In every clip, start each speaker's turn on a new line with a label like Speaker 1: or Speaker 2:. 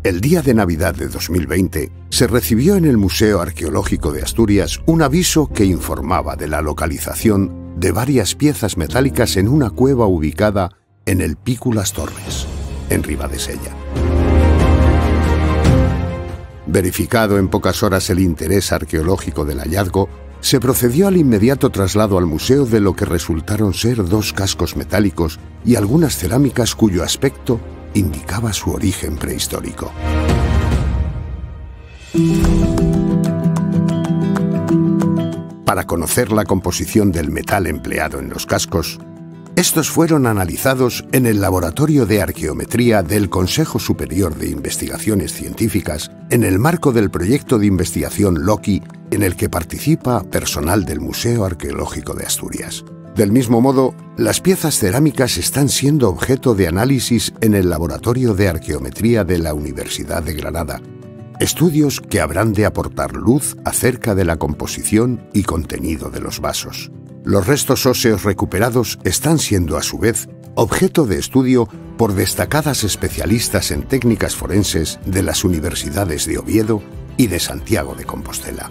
Speaker 1: El día de Navidad de 2020 se recibió en el Museo Arqueológico de Asturias un aviso que informaba de la localización de varias piezas metálicas en una cueva ubicada en el Pico Las Torres, en Ribadesella. Verificado en pocas horas el interés arqueológico del hallazgo, se procedió al inmediato traslado al museo de lo que resultaron ser 2 cascos metálicos y algunas cerámicas cuyo aspecto indicaba su origen prehistórico. Para conocer la composición del metal empleado en los cascos, estos fueron analizados en el Laboratorio de Arqueometría del Consejo Superior de Investigaciones Científicas en el marco del proyecto de investigación LOCI, en el que participa personal del Museo Arqueológico de Asturias. Del mismo modo, las piezas cerámicas están siendo objeto de análisis en el Laboratorio de Arqueometría de la Universidad de Granada, estudios que habrán de aportar luz acerca de la composición y contenido de los vasos. Los restos óseos recuperados están siendo, a su vez, objeto de estudio por destacadas especialistas en técnicas forenses de las universidades de Oviedo y de Santiago de Compostela.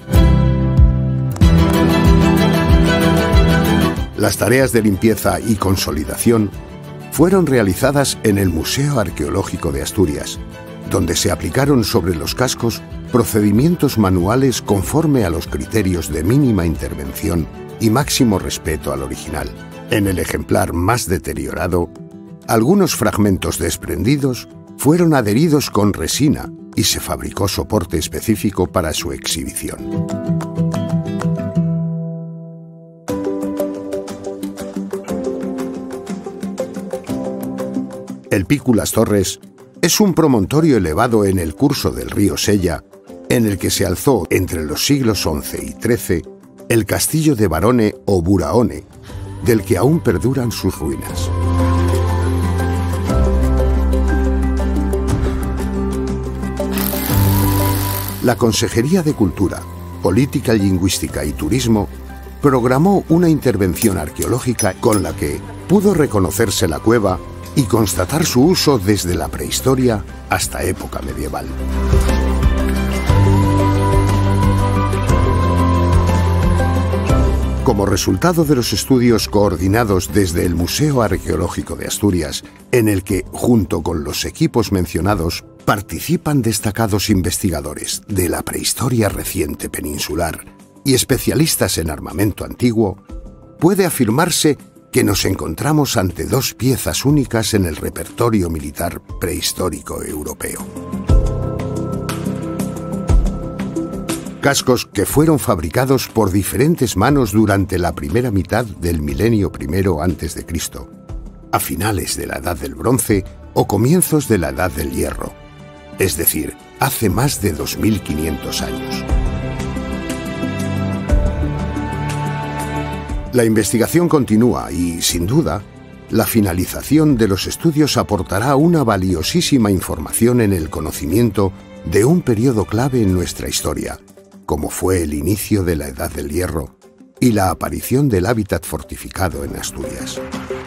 Speaker 1: Las tareas de limpieza y consolidación fueron realizadas en el Museo Arqueológico de Asturias, donde se aplicaron sobre los cascos procedimientos manuales conforme a los criterios de mínima intervención y máximo respeto al original. En el ejemplar más deteriorado, algunos fragmentos desprendidos fueron adheridos con resina y se fabricó soporte específico para su exhibición. El Pico Las Torres es un promontorio elevado en el curso del río Sella, en el que se alzó entre los siglos XI y XIII el castillo de Barone o Buraone, del que aún perduran sus ruinas. La Consejería de Cultura, Política Lingüística y Turismo programó una intervención arqueológica con la que pudo reconocerse la cueva y constatar su uso desde la prehistoria hasta época medieval. Como resultado de los estudios coordinados desde el Museo Arqueológico de Asturias, en el que, junto con los equipos mencionados, participan destacados investigadores de la prehistoria reciente peninsular y especialistas en armamento antiguo, puede afirmarse que nos encontramos ante 2 piezas únicas en el repertorio militar prehistórico europeo. Cascos que fueron fabricados por diferentes manos durante la primera mitad del milenio I a.C., a finales de la Edad del Bronce o comienzos de la Edad del Hierro, es decir, hace más de 2500 años. La investigación continúa y, sin duda, la finalización de los estudios aportará una valiosísima información en el conocimiento de un periodo clave en nuestra historia, como fue el inicio de la Edad del Hierro y la aparición del hábitat fortificado en Asturias.